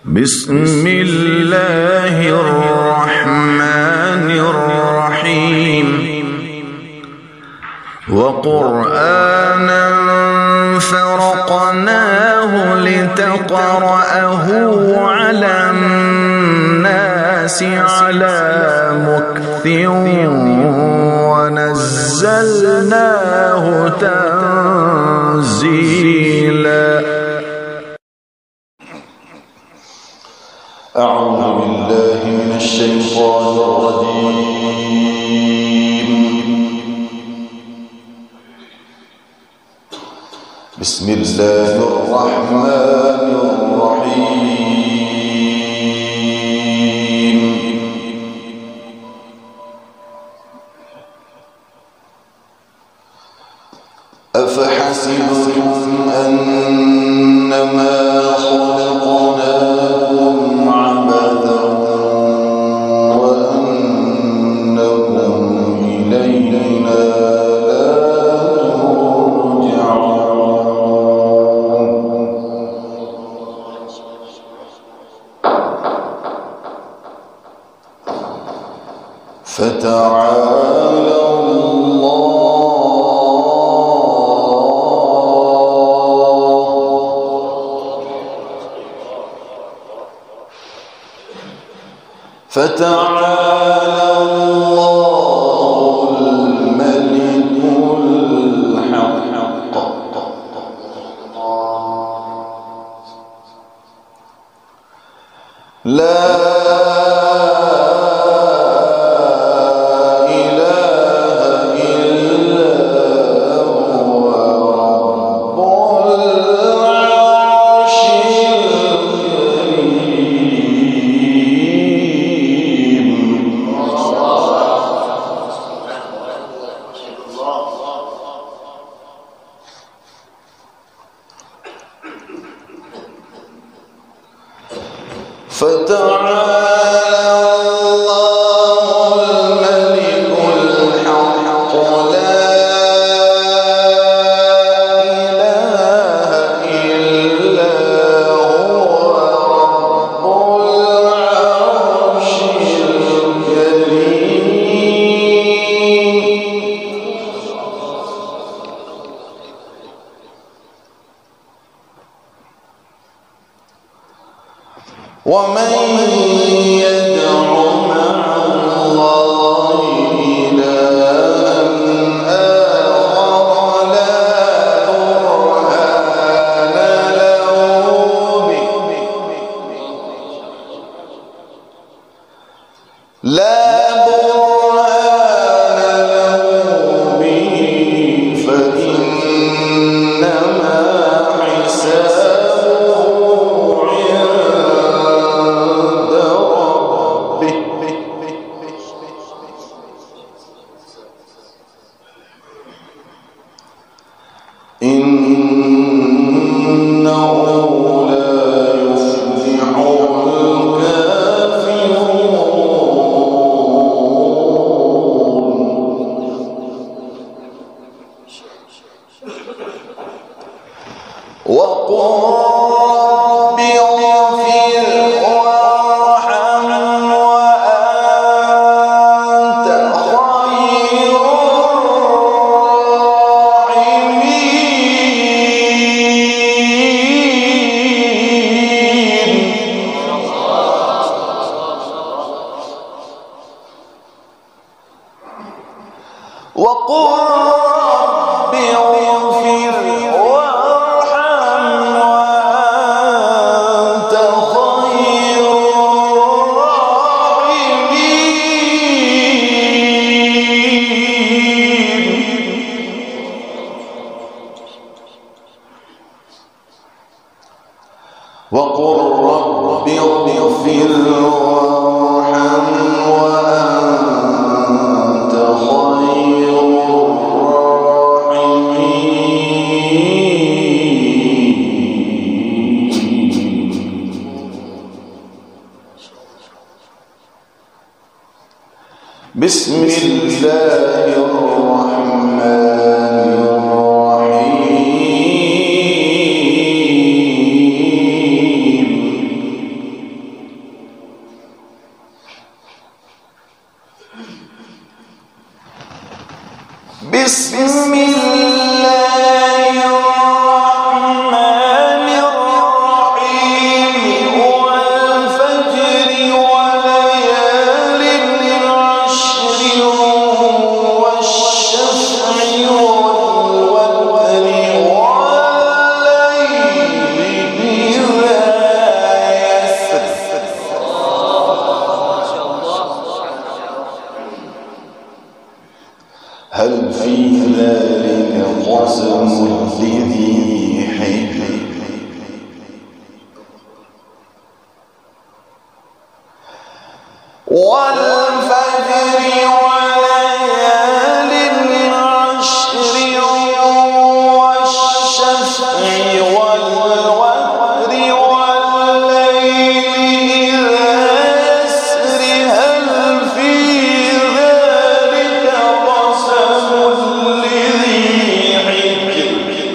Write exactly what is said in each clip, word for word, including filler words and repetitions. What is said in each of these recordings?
بسم الله الرحمن الرحيم وقرآنا فرقناه لتقرأه على الناس على مكث ونزلناه تنزيلا. أعوذ بالله من الشيطان الرجيم. بسم الله الرحمن الرحيم. أفحسبتم أنما خلقناكم عبثا وأنكم إلينا لا ترجعون. فتعالى فتعالى الله الملك الحق لا فتعالى الله الملك الحق لا إله إلا هو رب العرش الكريم. ومن يدع مع الله إلها آخر لا برهان له به لا برهان له به فإنما حسابه إنه لا يفلح الكافرون. وقل رب اغفر وارحم وأنت خير وقل رب اغفر وارحم وأنت خير الراحمين. وقل رب اغفر وارحم وأنت خير بسم الله الرحمن الرحيم. والفجر وليال عشر والشفع والوتر والليل إذا يسر هل في ذلك قسم لذي حجر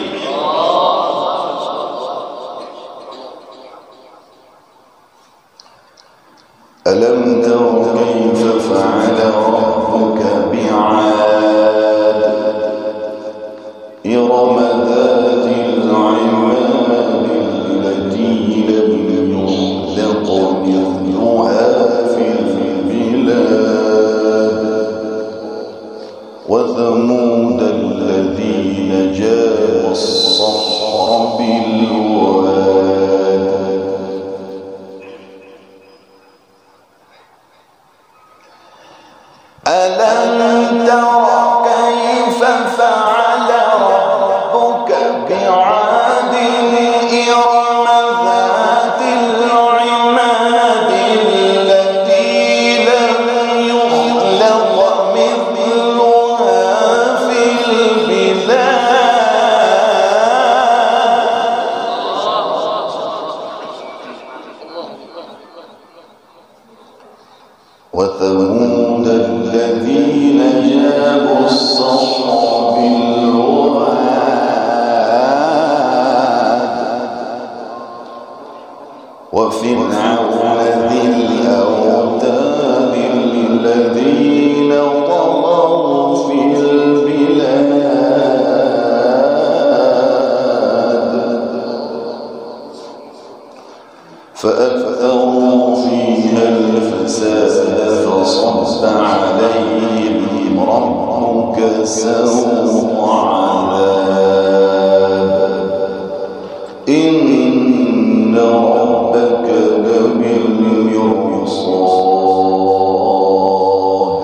ألم تر كيف فعل ربك بعاد إرم ذات العماد التي لم يخلق مثلها في البلاد وثمود الذين جابوا الصخر بالواد ألم تر كيف فعل ربك بعاد إرم ذات العماد التي لم يخلق مثلها في البلاد وثمود الذين جابوا الصخر بالواد وفرعون ذي الأوتاد الذين طغوا في البلاد فأكثروا فيها الفساد فصب عليهم ربك سوط عذاب إن ربك لبالمرصاد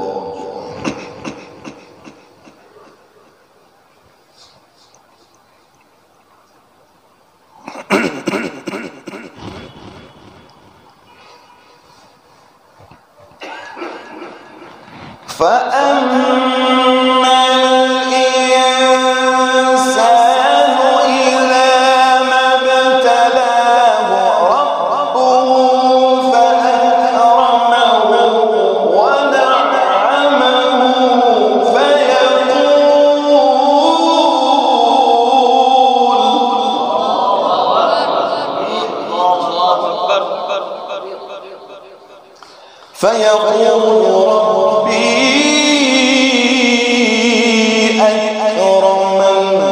فأما الإنسان إذا ما ابتلاه ربه فأكرمه ونعمه فيقول ربي أكرمن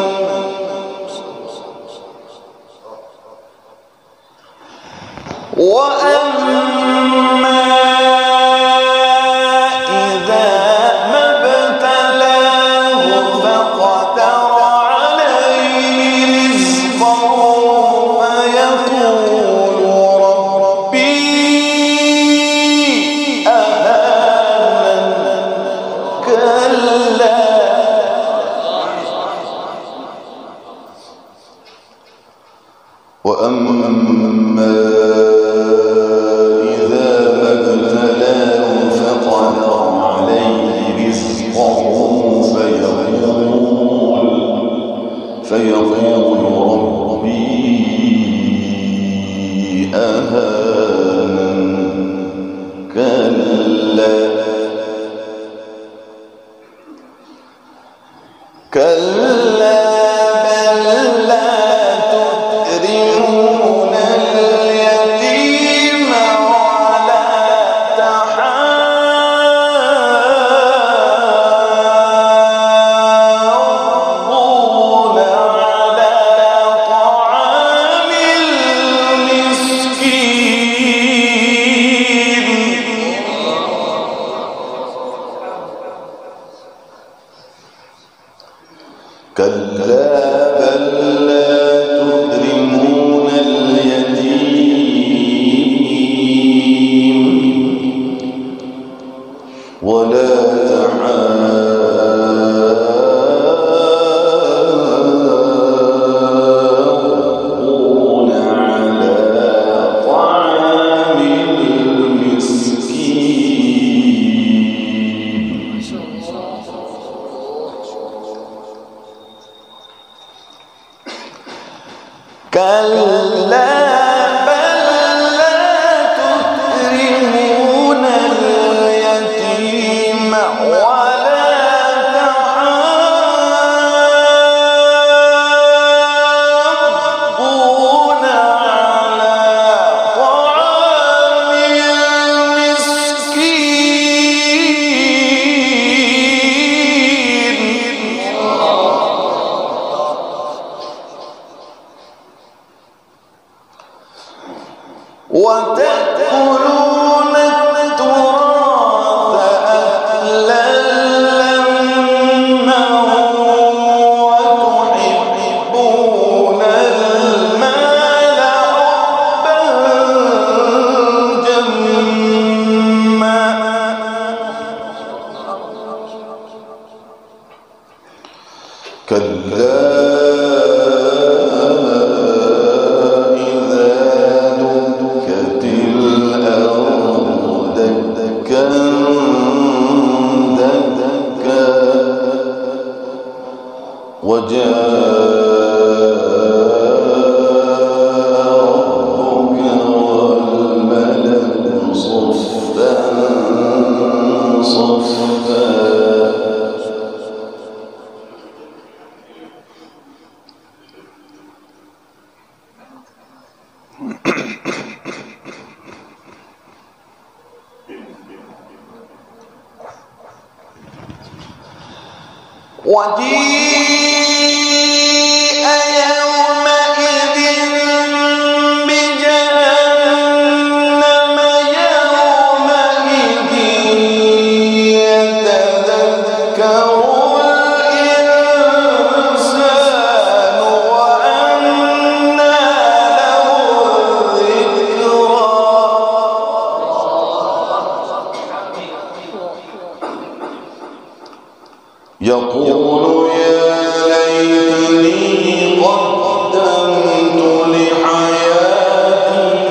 وأما إذا ما ابتلاه فقدر عليه رزقه فيقول ربي وأما إذا ما ابتلاه فقدر عليه رزقه فيقول فيقول ربي أهانن كلا كلا بل لا تكرمون اليتيم ولا تحاضون على طعام المسكين وتأكلون التراث أكلا لما وتحبون المال حبا جما كلا وجيء يومئذ بجهنم يومئذ يتذكر الإنسان وأنى له الذكرى يقول يا ليتني قدمت لحياتي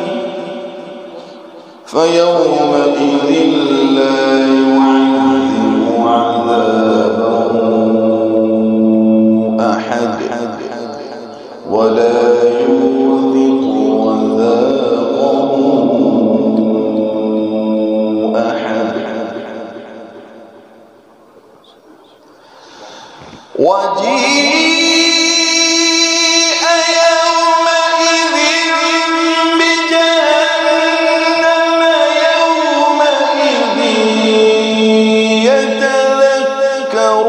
فيومئذ لا يعذب عذابه أحد ولا يوثق وثاقه أحد وجيء يومئذ بجهنم يومئذ يتذكر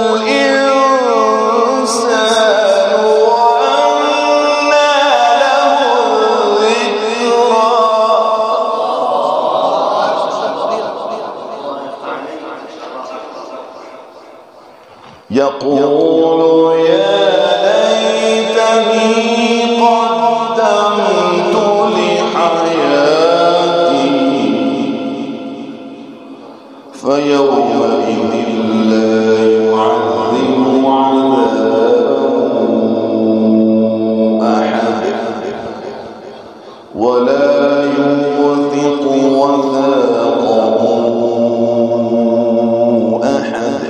الإنسان وأنى له الذكرى يقول يا ليتني قدمت لحياتي فيومئذ لا يعذب عذابه أحد ولا يوثق وثاقه أحد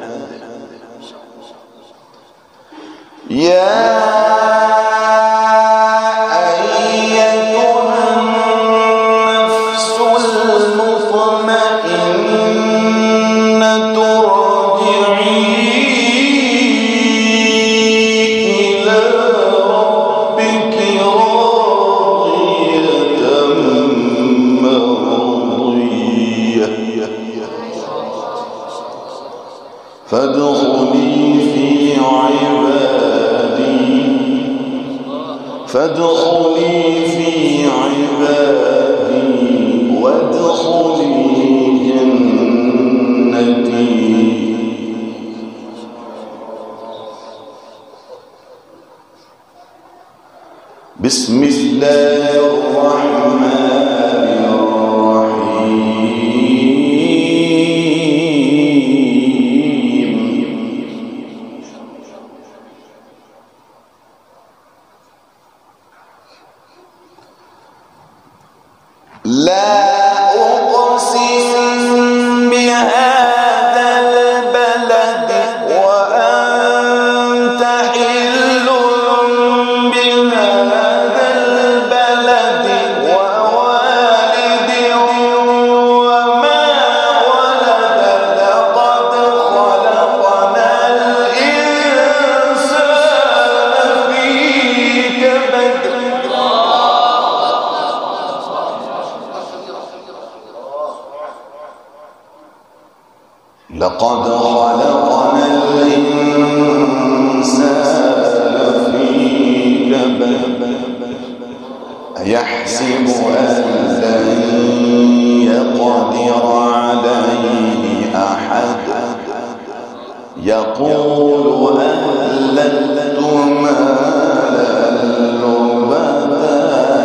يا أيتها النفس المطمئنة ارجعي إلى ربك راضية مرضية فادخلي في عبادي فادخلي في عبادي وادخلي جنتي بسم الله الرحمن الرحيم لا أقسم بهذا البلد وأنت حل بهذا البلد ووالد وما ولد لقد خلقنا الإنسان في كبد لقد خلقنا الإنسان في كبد أيحسب أن لن يقدر عليه أحد يقول أهلكت مالا لبدا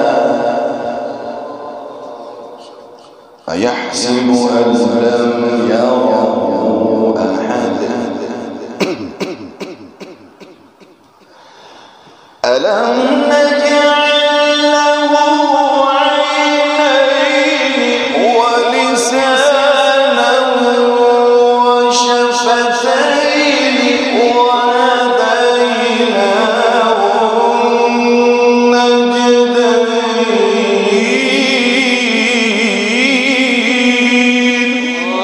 أيحسب أن لم يره أحد ألم نجعل له عينين ولسانا وشفتين وهديناه النجدين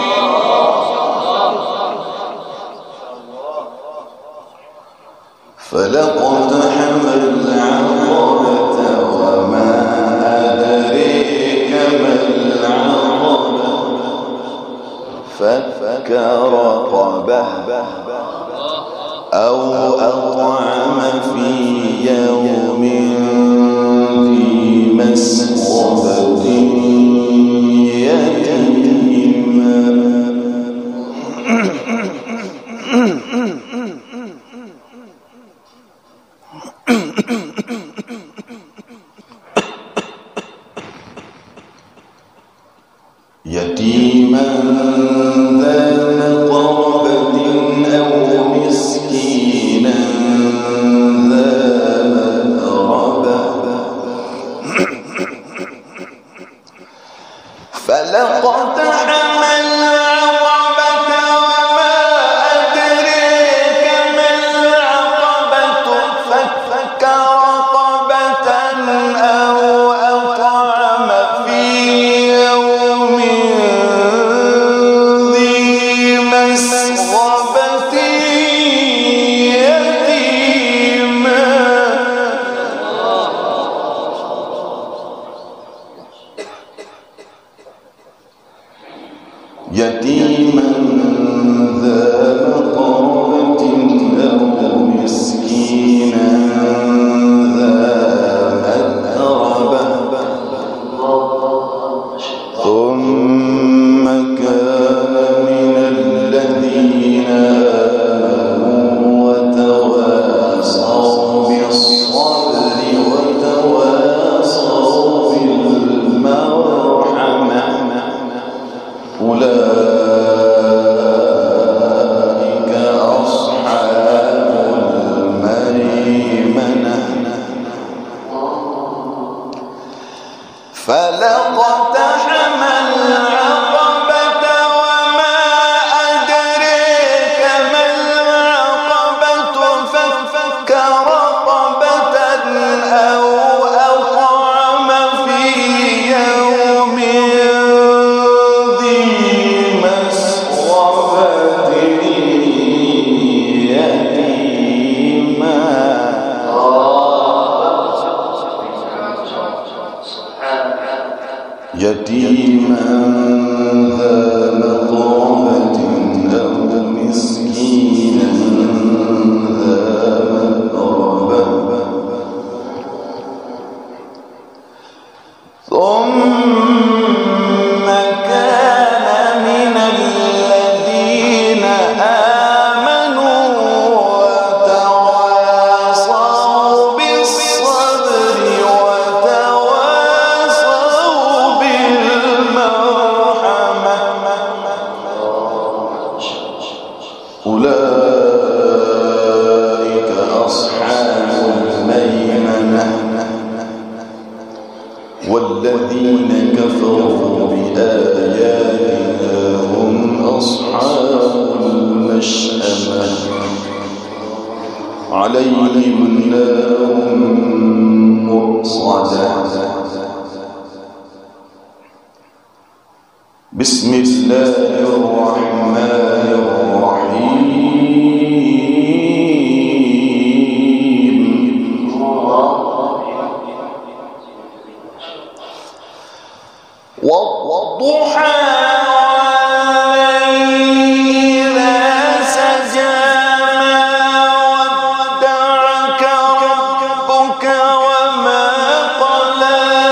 فلاقتحم العقبة وما أدريك ما العقبة فك رقبة أو أطعم في يوم ذي مسغبة يتيما يتيما ذا مقربة أو مسكينا ذا متربة فلاقتحم العقبة وما أدريك ما العقبة فك رقبة أو أطعم في يوم ذي مسغبة يتيما يتيما ذا مقربة أو مسكينا ذا متربة ثم كان من الذين آمنوا وتواصوا بالصبر وتواصوا بالمرحمة أولئك أصحاب الميمنة فلاقتحم العقبة وما أدريك ما العقبة فك رقبة أو أطعم في يوم ذي مسغبة يتيما يتيما ذا مقربة أو مسكينا ذا متربة ثم كان من الذين آمنوا وتواصوا بالصبر وتواصوا بالمرحمة أولئك أصحاب الميمنة والذين كفروا بآياتنا هم أصحاب المشأمة عليهم نار مؤصدة بسم الله الرحمن الرحيم والضحى والليل إذا سجى ما ودعك ربك وما قلى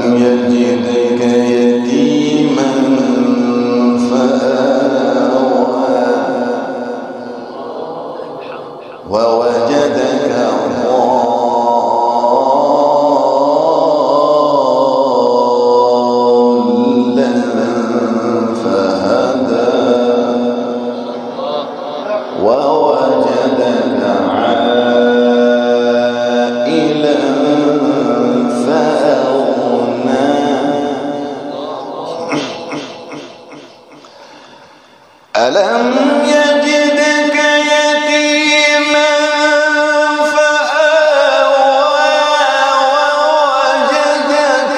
يجدك يتيما فآوى ووجدك ضالا فهدى ووجدك عائلا فأغنى ألم يجدك يتيما فآوى ووجدك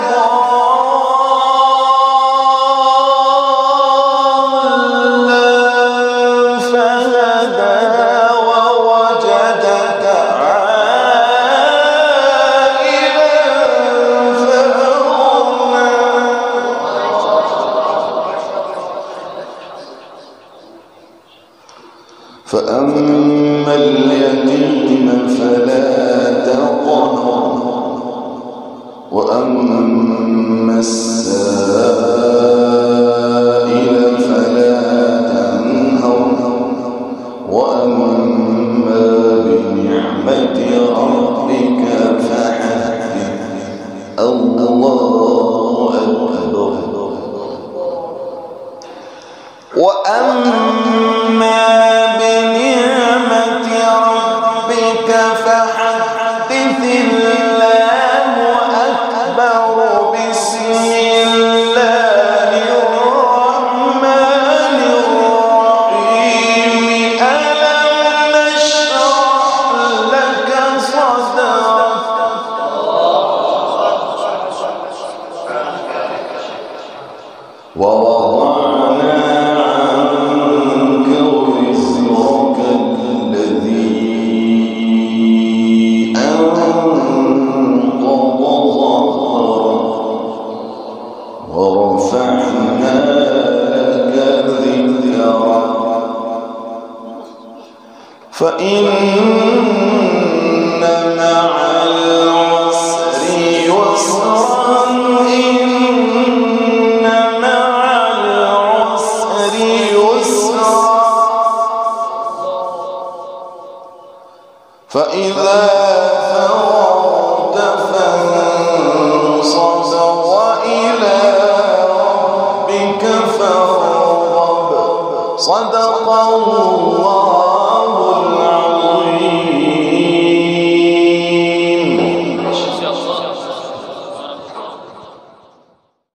ضالا فهدى ووجدك عائلا فأغنى فأما اليتيم فلا تقهر وأما السائل فلا تنهر وأما بنعمة ربك فحدث الله أكبر وأما بنعمة ربك فحدث الله أكبر بسم الله الرحمن الرحيم ألم نشرح لك صدرك ووضعنا عنك وزرك الذي أنقض ظهرك ورفعنا لك ذكرك فإن مع العسر يسرا إن مع العسر يسرا فإذا فرغت فانصب وإلى ربك فارغب صدق الله